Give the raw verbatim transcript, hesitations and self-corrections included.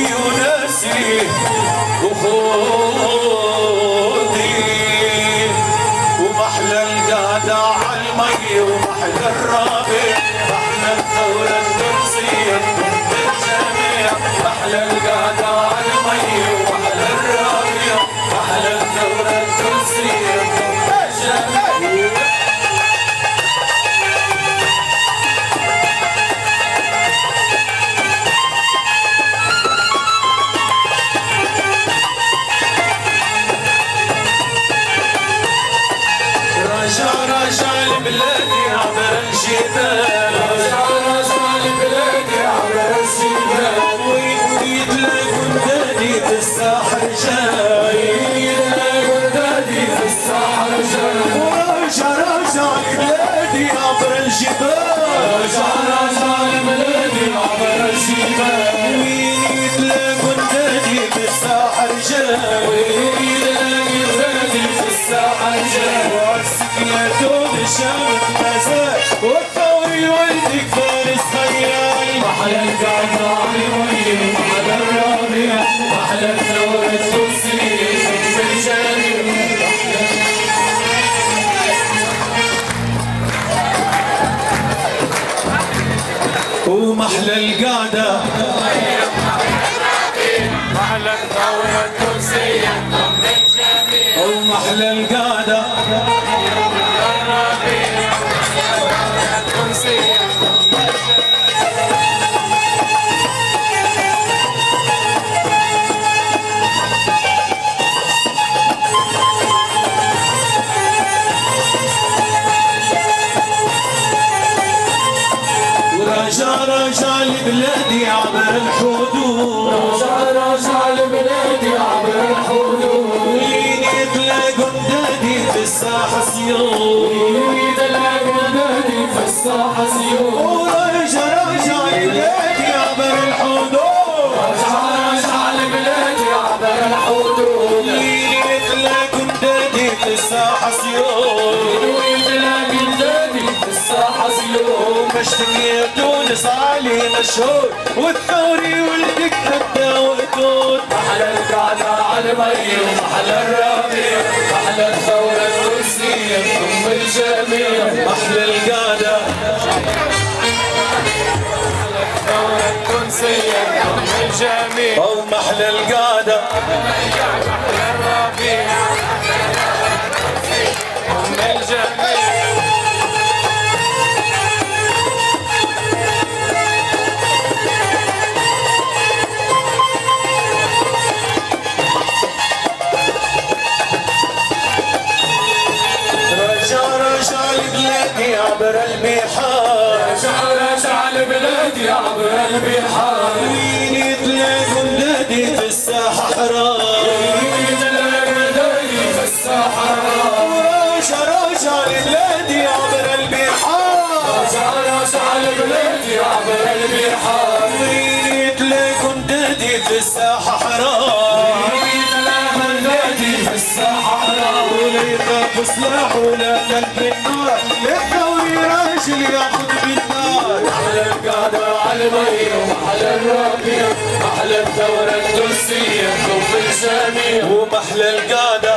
وناسي وخوضي ومحلى القعدة عالمي ومحلى الرابع محلى الثورة التونسية تضم الجميع محلى القعدة عالمي ومحلى الرابع محلى الثورة التونسية تضم الجميع رجع رجع لبلادي عبر الجبال رجع رجع لبلادي عبر الجبال وين يتلاقوا ندادي في الساحل جاي يتلاقوا ندادي في الساحل جاي ورجع رجع لبلادي عبر الجبال رجع رجع لبلادي عبر الجبال وين يتلاقوا ندادي في الساحل جاي وين يتلاقوا ندادي في الساحل جاي يا دود الشمس مساء والثوري ولدك فارس خيال محلى القعدة عالمي محلى الرابع محلى الثورة التونسية شوف الجانب ومحلى القعدة محلى الثورة التونسية ومحلى القعدة رجع رجع لبلادي عبر الحدود رجع رجع لبلادي عبر الحدود وين يتلاقوا ندادي في الساحة سيوف وين يتلاقوا ندادي في الساحة سيوف ورجع رجع لبلادي عبر الحدود رجع رجع لبلادي عبر الحدود وين يتلاقوا ندادي في الساحة سيوف وين يتلاقوا ندادي في الساحة سيوف مشتكي تونس علي مشهور والثوري ولدك حتى وقتود محلى القعدة عالمي ومحلى الرابع محلى الثورة التونسية تضم الجميع محلى القعدة محلى الثورة التونسية تضم الجميع أو محلى القعدة محلى الرابع تضم الجميع عبر البحار رجع رجع لبلادي عبر البحار وين يتلاقوا ندادي في الساحة حرام وين يتلاقوا ندادي في الساحة حرام ورجع رجع لبلادي عبر البحار رجع رجع لبلادي عبر البحار وين يتلاقوا ندادي في الساحة حرام وين يتلاقوا ندادي في الساحة حرام ولا يخاف سلاح ولا قلب النار الثوري راجل ياخذ بالنار محلى القعدة عالمي ومحلى الرابع محلى الثورة التونسية تضم الجميع ومحلى القعدة